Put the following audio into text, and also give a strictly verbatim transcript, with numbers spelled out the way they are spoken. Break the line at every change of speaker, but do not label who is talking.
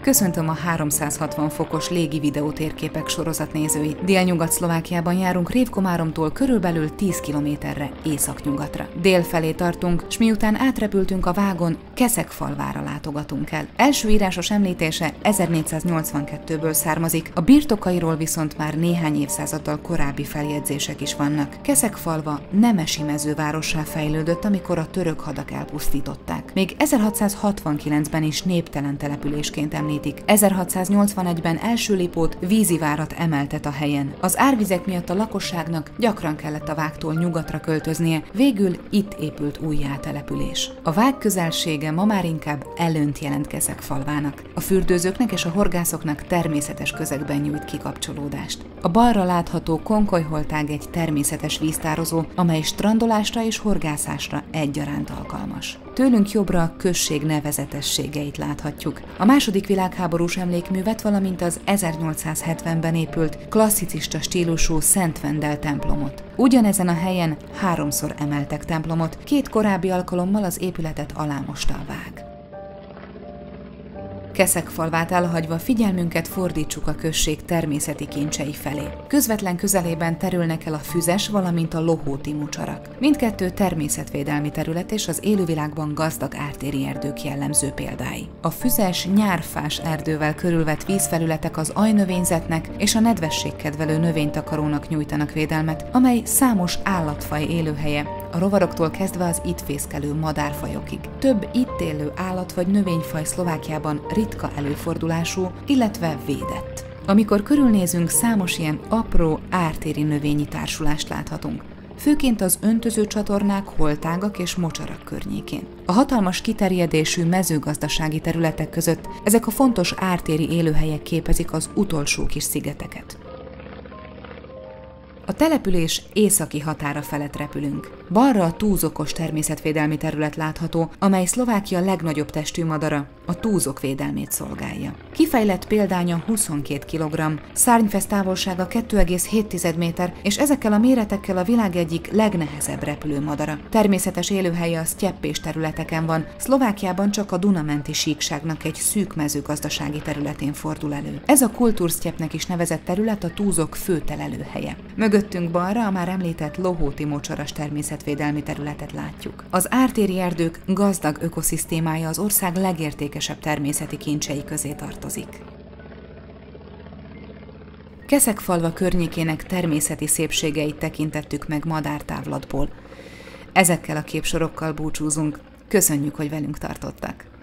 Köszöntöm a háromszázhatvan fokos légi videótérképek sorozat nézői. Délnyugat-Szlovákiában járunk Révkomáromtól körülbelül tíz kilométerre északnyugatra. Dél felé tartunk, s miután átrepültünk a vágon, Keszegfalvára látogatunk el. Első írásos említése ezernégyszáznyolcvankettőből származik, a birtokairól viszont már néhány évszázaddal korábbi feljegyzések is vannak. Keszegfalva nemesi mezővárossá fejlődött, amikor a török hadak elpusztították. Még ezerhatszázhatvankilencben is néptelen településként említik. ezerhatszáznyolcvanegyben első Lipót vízivárat emeltet a helyen. Az árvizek miatt a lakosságnak gyakran kellett a vágtól nyugatra költöznie, végül itt épült újjá a település. A vág közelsége ma már inkább előnyt jelent Keszegfalvának. A fürdőzőknek és a horgászoknak természetes közegben nyújt kikapcsolódást. A balra látható Konkolyholtág egy természetes víztározó, amely strandolásra és horgászásra egyaránt alkalmas. Tőlünk jobbra a község nevezetességeit láthatjuk. A második világháborús emlékművet, valamint az ezernyolcszázhetvenben épült klasszicista stílusú Szent Vendel templomot. Ugyanezen a helyen háromszor emeltek templomot, két korábbi alkalommal az épületet alámosta a vág. Keszegfalvát elhagyva figyelmünket fordítsuk a község természeti kincsei felé. Közvetlen közelében terülnek el a füzes, valamint a lohóti mocsarak. Mindkettő természetvédelmi terület és az élővilágban gazdag ártéri erdők jellemző példái. A füzes nyárfás erdővel körülvett vízfelületek az ajnövényzetnek és a nedvességkedvelő növénytakarónak nyújtanak védelmet, amely számos állatfaj élőhelye, a rovaroktól kezdve az itt fészkelő madárfajokig. Több itt élő állat vagy növényfaj Szlovákiában ritka előfordulású, illetve védett. Amikor körülnézünk, számos ilyen apró ártéri növényi társulást láthatunk, főként az öntöző csatornák, holtágak és mocsarak környékén. A hatalmas kiterjedésű mezőgazdasági területek között ezek a fontos ártéri élőhelyek képezik az utolsó kis szigeteket. A település északi határa felett repülünk. Balra a túzokos természetvédelmi terület látható, amely Szlovákia legnagyobb testű madara, a túzok védelmét szolgálja. Kifejlett példánya huszonkét kilogramm, szárnyfesz távolsága kettő egész hét méter, és ezekkel a méretekkel a világ egyik legnehezebb repülő madara. Természetes élőhelye a sztyeppés területeken van, Szlovákiában csak a Duna-menti síkságnak egy szűk mezőgazdasági területén fordul elő. Ez a kultúrsztyeppnek is nevezett terület a túzok fő telelőhelye. Mögöttünk balra a már említett lohóti mocsaras természetvédelmi területet látjuk. Az ártéri erdők gazdag ökoszisztémája az ország legértékesebb természeti kincsei közé tartozik. Keszegfalva környékének természeti szépségeit tekintettük meg madártávlatból. Ezekkel a képsorokkal búcsúzunk. Köszönjük, hogy velünk tartottak!